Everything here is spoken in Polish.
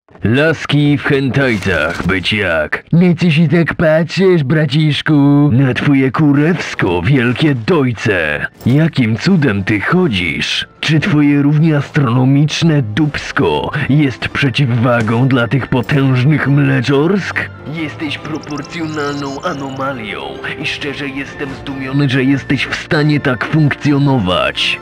Laski w hentajcach być jak. Na co się tak patrzysz, braciszku? Na twoje kurewsko wielkie dojce. Jakim cudem ty chodzisz? Czy twoje równie astronomiczne dupsko jest przeciwwagą dla tych potężnych mleczorsk? Jesteś proporcjonalną anomalią i szczerze jestem zdumiony, że jesteś w stanie tak funkcjonować.